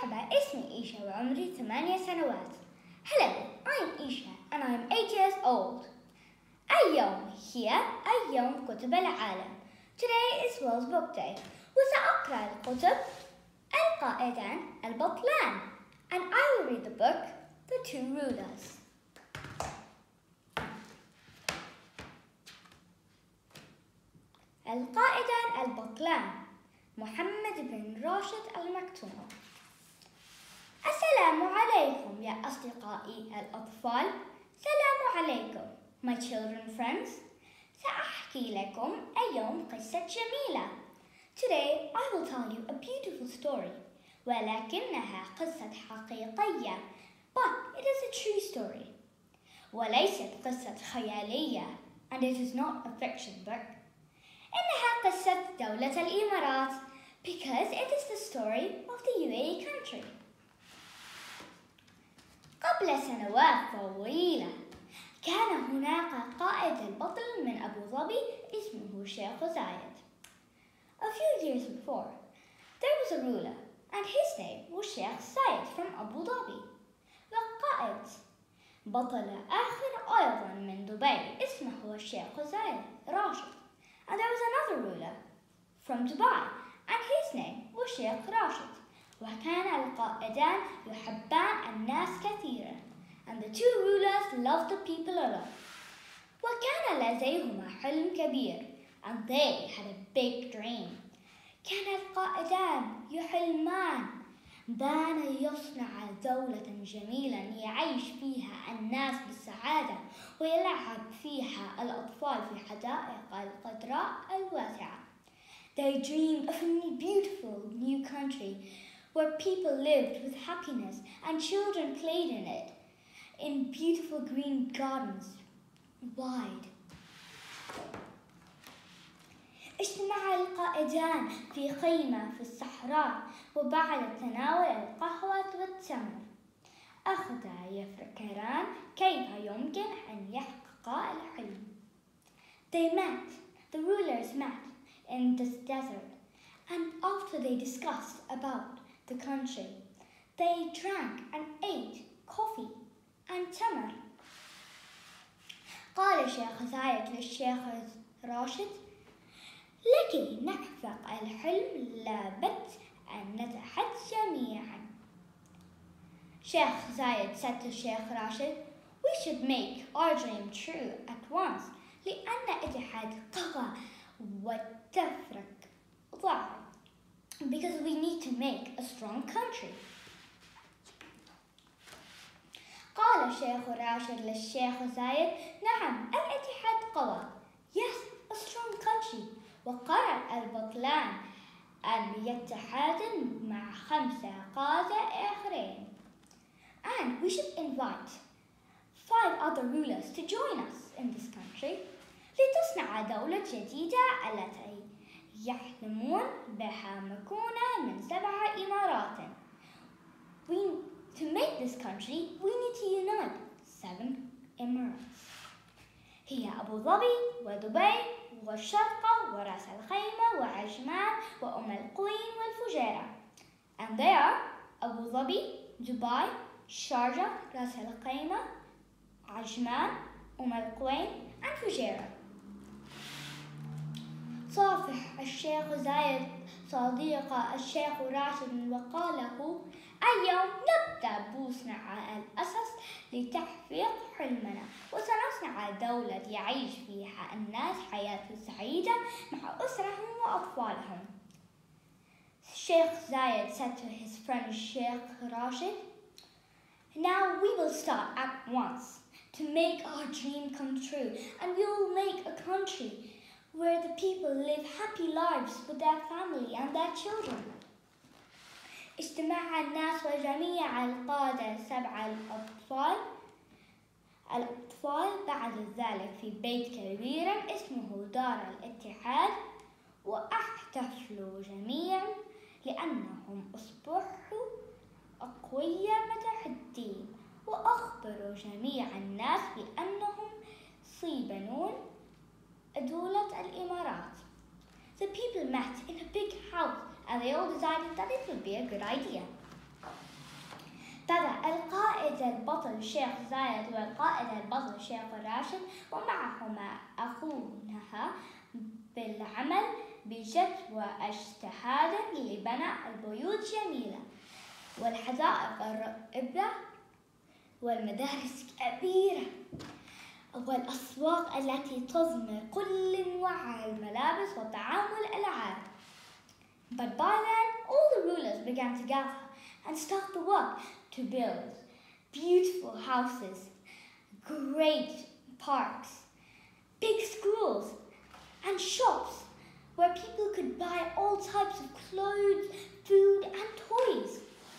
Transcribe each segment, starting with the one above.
مرحبا، اسمي إيشا وعمري 8 سنوات. Hello, I'm Isha and I'm 8 years old. اليوم هي اليوم كتب العالم. Today is World Book Day. وسأقرأ الكتب القائدان البطلان. And I will read the book, The Two Rulers. القائدان البطلان محمد بن راشد المكتوم. السلام عليكم يا أصدقائي الأطفال. سلام عليكم my children friends. سأحكي لكم اليوم قصة جميلة. Today I will tell you a beautiful story. ولكنها قصة حقيقية. But it is a true story. وليست قصة خيالية. And it is not a fiction book. إنها قصة دولة الإمارات. Because it is the story of the UAE country. قبل سنوات طويلة كان هناك قائد البطل من أبو ظبي اسمه شيخ زايد. A few years before, there was a ruler and his name was Sheikh Zayed from Abu Dhabi. وقائد بطل آخر أيضا من دبي اسمه الشيخ زايد راشد. And there was another ruler from Dubai and his name was Sheikh Rashid. وكان القائدان يحبان الناس كثيرا. And the two rulers loved the people a lot. وكان لديهما حلم كبير. And they had a big dream. كان القائدان يحلمان بأن يصنع دولة جميلة يعيش فيها الناس بالسعادة ويلعب فيها الأطفال في حدائق الخضراء الواسعة. They dreamed of a beautiful new country where people lived with happiness and children played in it, in beautiful green gardens, wide. اجتمع القائدان في خيمة في الصحراء وبعد تناول القهوة والتمر أخذا يفكران كيف يمكن أن يحققا الحلم. The rulers met in this desert, and after they discussed about the country, they drank and ate coffee and tamar. قال الشيخ زايد للشيخ راشد: لكي نحقق الحلم لابد أن نتحد جميعا. Sheikh Zayed said to Sheikh Rashid, we should make our dream true at once لأن اتحاد قوى والتفرق ضعف. Because we need to make a strong country. قال الشيخ راشد للشيخ زايد: نعم الاتحاد قوى. Yes, a strong country. وقرر البطلان أن يتحادوا مع 5 قادة آخرين. And we should invite 5 other rulers to join us in this country لتصنع دولة جديدة التي يحلمون بها مكونة من 7 إمارات. To make this country, we need to unite 7 Emirates. هي أبو ظبي ودبي والشارقة وراس الخيمة وعجمان وأم القوين والفجيرة. And they are Abu Dhabi, Dubai, Sharjah, راس الخيمة, عجمان, القوين and فجيرة. صافح الشيخ زايد صديق الشيخ راشد وقال له: اليوم نبدأ بصنع الأساس لتحقيق حلمنا وسنصنع دولة يعيش فيها الناس حياة سعيدة مع أسرهم وأطفالهم. Sheikh Zayed said to his friend Sheikh Rashid, now we will start at once to make our dream come true, and we will make a country where the people live happy lives with their family and their children. اجتمع الناس وجميع القادة 7 الأطفال بعد ذلك في بيت كبير اسمه دار الاتحاد واحتفلوا جميعا لأنهم أصبحوا أقوياء متحدين وأخبروا جميع الناس بأنهم سيبنون دولة الإمارات. The people met in a big house and they all decided that it would be a good idea. القائد البطل الشيخ زايد والقائد البطل الشيخ راشد ومعهما أخوها بالعمل بجد واجتهاد لبناء البيوت جميلة والحدائق رائبة والمدارس كبيرة والأسواق التي تضمن كل أنواع الملابس وطعام والألعاب. But by then, all the rulers began to gather and start the work to build beautiful houses, great parks, big schools, and shops where people could buy all types of clothes, food, and toys.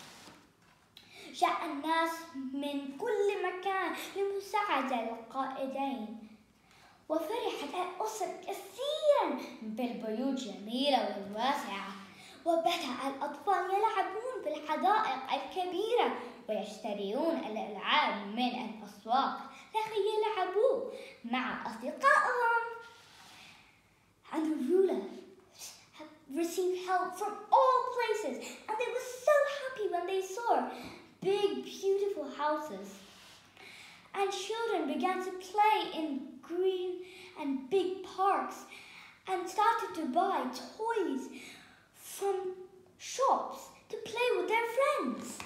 جاء الناس من كل مكان لمساعدة القائدين، وفرحت الأسر كثيرا بالبيوت الجميلة والواسعة، وبدأ الأطفال يلعبون في الحدائق الكبيرة ويشترون الألعاب من الأسواق لكي يلعبوا مع أصدقائهم. And the rulers received help from all places, and they were so happy when they saw big, beautiful houses. And children began to play in green and big parks and started to buy toys from shops to play with their friends.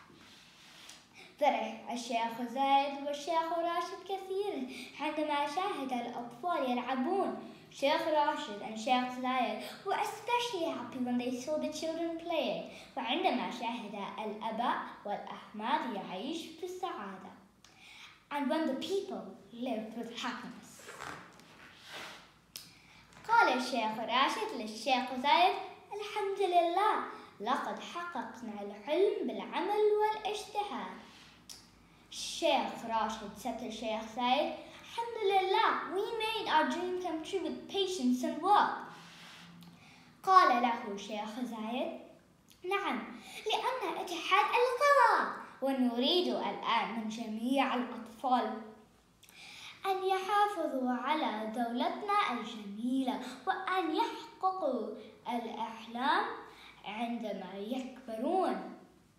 فرح الشيخ زايد والشيخ راشد كثيرا عندما شاهد الأطفال يلعبون. Sheikh Rashid and Sheikh Zayed were especially happy when they saw the children playing. وعندما شاهد الآباء والأحماد يعيش في السعادة. And when the people lived with happiness. قال الشيخ راشد للشيخ زايد: الحمد لله، لقد حققنا الحلم بالعمل والاجتهاد. Sheikh Rashid said to Sheikh Zayed, Alhamdulillah, we made our dream come true with patience and work. قال له شيخ زايد: نعم، لأن اتحاد القضاء، ونريد الآن من جميع الأطفال أن يحافظوا على دولتنا الجميلة وأن يحققوا الأحلام عندما يكبرون.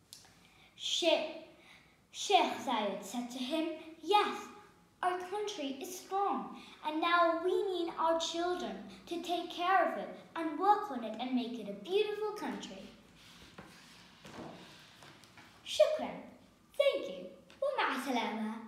Sheikh Zayed said to him, yes, our country is strong, and now we need our children to take care of it and work on it and make it a beautiful country. Shukran. Thank you. ومع السلامة.